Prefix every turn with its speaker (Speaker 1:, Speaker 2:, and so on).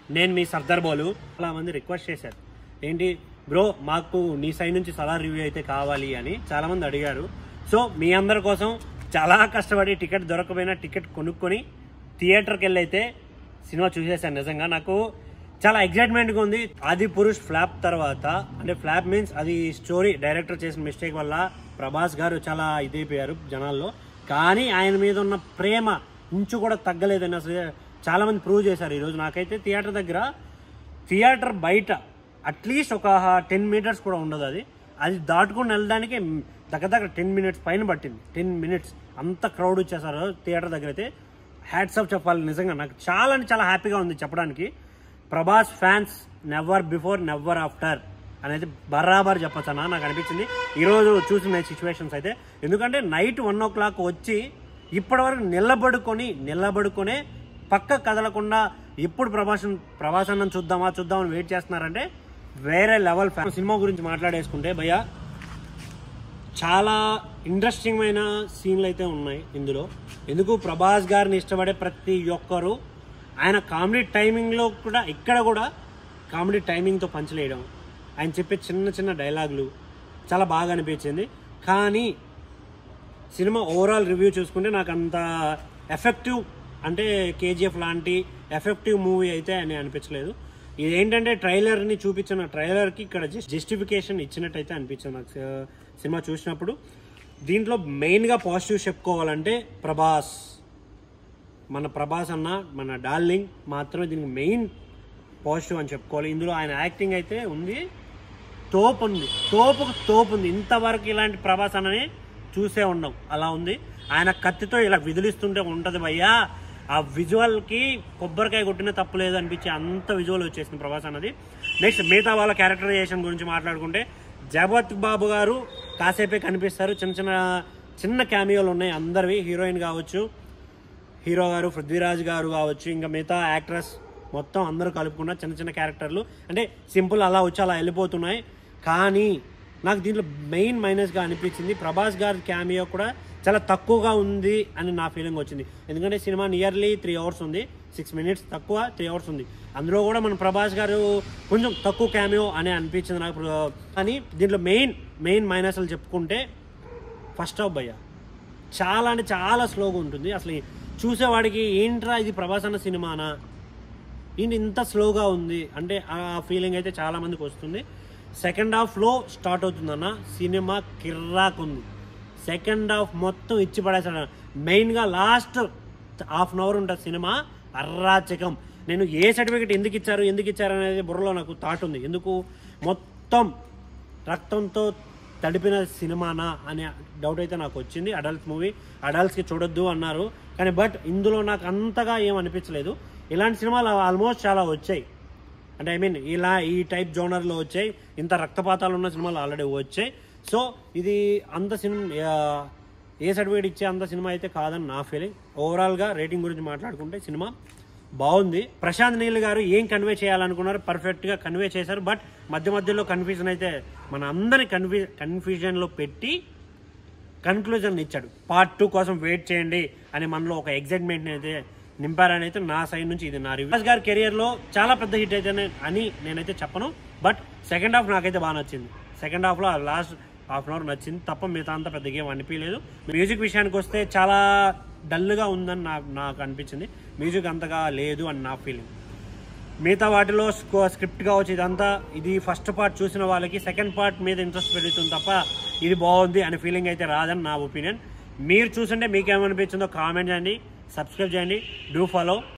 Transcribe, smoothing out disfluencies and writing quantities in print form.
Speaker 1: నేను మీ సర్దార్ బోలు. చాలా మంది రిక్వెస్ట్ చేశారు, ఏంటి బ్రో మాకు నీ సైడ్ నుంచి సలార్ రివ్యూ అయితే కావాలి అని చాలా మంది అడిగారు. సో మీ అందరి కోసం చాలా కష్టపడి టికెట్ దొరకపోయినా టికెట్ కొనుక్కొని థియేటర్కి వెళ్ళి అయితే సినిమా చూసేసాను. నిజంగా నాకు చాలా ఎగ్జైట్మెంట్గా ఉంది. ఆది పురుష్ ఫ్లాప్ తర్వాత, అంటే ఫ్లాప్ మీన్స్ అది స్టోరీ డైరెక్టర్ చేసిన మిస్టేక్ వల్ల ప్రభాస్ గారు చాలా ఇదైపోయారు జనాల్లో. కానీ ఆయన మీద ఉన్న ప్రేమ ఇంచు కూడా తగ్గలేదని అసలు చాలా మంది ప్రూవ్ చేశారు ఈరోజు. నాకైతే థియేటర్ దగ్గర, థియేటర్ బయట అట్లీస్ట్ ఒక 10 మీటర్స్ కూడా ఉండదు. అది దాటుకుని వెళ్ళడానికి దగ్గర 10 మినిట్స్ పైన పట్టింది. 10 మినిట్స్ అంత క్రౌడ్ వచ్చేసారు థియేటర్ దగ్గర. అయితే హ్యాట్స్ ఆఫ్ చెప్పాలి నిజంగా. నాకు చాలా అంటే చాలా హ్యాపీగా ఉంది చెప్పడానికి. Prabhas fans never before never after అనేది బరాబర్ చెప్పచ్చు అన్న నాకు అనిపించింది ఈరోజు చూసిన సిచ్యువేషన్స్ అయితే. ఎందుకంటే నైట్ 1 o'clock వచ్చి ఇప్పటివరకు నిలబడుకొనే పక్క కదలకుండా ఎప్పుడు ప్రభాస్ అన్నం చూద్దామని వెయిట్ చేస్తున్నారంటే వేరే లెవెల్ ఫ్యాన్. సినిమా గురించి మాట్లాడేసుకుంటే భయ్య చాలా ఇంట్రెస్టింగ్ అయిన సీన్లు అయితే ఉన్నాయి ఇందులో. ఎందుకు ప్రభాస్ గారిని ఇష్టపడే ప్రతి ఒక్కరు ఆయన కామెడీ టైమింగ్లో కూడా, ఇక్కడ కూడా కామెడీ టైమింగ్తో పంచలేయడం, ఆయన చెప్పే చిన్న చిన్న డైలాగులు చాలా బాగా అనిపించింది. కానీ సినిమా ఓవరాల్ రివ్యూ చూసుకుంటే నాకు అంత ఎఫెక్టివ్, అంటే కేజీఎఫ్ లాంటి ఎఫెక్టివ్ మూవీ అయితే అని అనిపించలేదు. ఇదేంటంటే ట్రైలర్ని చూపించిన ట్రైలర్కి ఇక్కడ జస్టిఫికేషన్ ఇచ్చినట్టయితే అనిపించింది నాకు సినిమా చూసినప్పుడు. దీంట్లో మెయిన్గా పాజిటివ్ చెప్పుకోవాలంటే మన ప్రభాస్ అన్న, మన డార్లింగ్ మాత్రమే దీనికి మెయిన్ పాజిటివ్ అని చెప్పుకోవాలి. ఇందులో ఆయన యాక్టింగ్ అయితే ఉంది, తోపు ఉంది. ఇంతవరకు ఇలాంటి ప్రభాస్ అన్నని చూసే ఉండం, అలా ఉంది. ఆయన కత్తితో ఇలా విదిలిస్తుంటే ఉంటుంది భయ్యా, ఆ విజువల్కి కొబ్బరికాయ కొట్టినా తప్పులేదు అనిపించే అంత విజువల్ వచ్చేసింది ప్రభాస్ అన్నది. నెక్స్ట్ మిగతా వాళ్ళ క్యారెక్టరైజేషన్ గురించి మాట్లాడుకుంటే జగపత్ బాబు గారు కాసేపే కనిపిస్తారు. చిన్న క్యామియోలు ఉన్నాయి అందరివి. హీరోయిన్ కావచ్చు, హీరో గారు, పృథ్వీరాజ్ గారు కావచ్చు, ఇంకా మిగతా యాక్ట్రెస్ మొత్తం అందరూ కలుపుకున్న చిన్న క్యారెక్టర్లు, అంటే సింపుల్ అలా వచ్చి అలా వెళ్ళిపోతున్నాయి. కానీ నాకు దీంట్లో మెయిన్ మైనస్గా అనిపించింది ప్రభాస్ గారి క్యామియో కూడా చాలా తక్కువగా ఉంది అని నా ఫీలింగ్ వచ్చింది. ఎందుకంటే సినిమా నియర్లీ 3 hours ఉంది, 6 minutes తక్కువ 3 hours ఉంది. అందులో కూడా మన ప్రభాస్ గారు కొంచెం తక్కువ క్యామియో అని అనిపించింది నాకు. కానీ దీంట్లో మెయిన్ మైనస్లు చెప్పుకుంటే ఫస్ట్ హాఫ్ భయ్య చాలా అంటే చాలా స్లోగా ఉంటుంది. అసలు చూసేవాడికి ఏంట్రా ఇది ప్రభాస్ అన్న సినిమానా, ఇంత స్లోగా ఉంది అంటే ఆ ఫీలింగ్ అయితే చాలా మందికి వస్తుంది. సెకండ్ హాఫ్లో స్టార్ట్ అవుతుందన్న సినిమా కిర్రాక్ ఉంది. సెకండ్ హాఫ్ మొత్తం ఇచ్చి పడేసాడు. మెయిన్గా లాస్ట్ 1/2 hour ఉంటుంది సినిమా అర్రాచకం. నేను ఏ సర్టిఫికేట్ ఎందుకు ఇచ్చారు అనేది బుర్రలో నాకు థాట్ ఉంది. ఎందుకు మొత్తం రక్తంతో తడిపిన సినిమానా అనే డౌట్ అయితే నాకు వచ్చింది. అడల్ట్ మూవీ, అడల్ట్స్కి చూడొద్దు అన్నారు, కానీ బట్ ఇందులో నాకు అంతగా ఏం అనిపించలేదు. ఇలాంటి సినిమాలు ఆల్మోస్ట్ చాలా వచ్చాయి, అంటే ఇలా ఈ టైప్ జోనర్లో వచ్చాయి. ఇంత రక్తపాతాలు ఉన్న సినిమాలు ఆల్రెడీ వచ్చాయి. సో ఇది అంత సినిమా ఏ సర్టిఫికేట్ ఇచ్చే అంత సినిమా అయితే కాదని నా ఫీలింగ్. ఓవరాల్గా రేటింగ్ గురించి మాట్లాడుకుంటే సినిమా బాగుంది. ప్రశాంత్ నీల్ గారు ఏం కన్వే చేయాలనుకున్నారు పర్ఫెక్ట్గా కన్వే చేశారు. బట్ మధ్యలో కన్ఫ్యూజన్ అయితే మన అందరినీ కన్ఫ్యూజన్లో పెట్టి కన్క్లూజన్ ఇచ్చాడు. Part 2 కోసం వెయిట్ చేయండి అని మనలో ఒక ఎగ్జైట్మెంట్ అయితే నింపారని అయితే నా సైడ్ నుంచి ఇది నా రివ్యూ. ప్రభాస్ గారి కెరియర్లో చాలా పెద్ద హిట్ అయితే అని నేనైతే చెప్పను. బట్ సెకండ్ హాఫ్ నాకైతే బాగా నచ్చింది. సెకండ్ హాఫ్లో లాస్ట్ 1/2 hour నచ్చింది తప్ప మిగతా అంతా పెద్ద గేమ్ అనిపించలేదు. మ్యూజిక్ విషయానికి వస్తే చాలా డల్గా ఉందని నాకు అనిపించింది. మ్యూజిక్ అంతగా లేదు అని నా ఫీలింగ్. మిగతా వాటిలో స్క్రిప్ట్ కావచ్చు ఇదంతా, ఇది ఫస్ట్ పార్ట్ చూసిన వాళ్ళకి సెకండ్ పార్ట్ మీద ఇంట్రెస్ట్ పెరుగుతుంది తప్ప ఇది బాగుంది అనే ఫీలింగ్ అయితే రాదని నా ఒపీనియన్. మీరు చూస్తుంటే మీకేమనిపించిందో కామెంట్ చేయండి, సబ్స్క్రైబ్ చేయండి, డూ ఫాలో.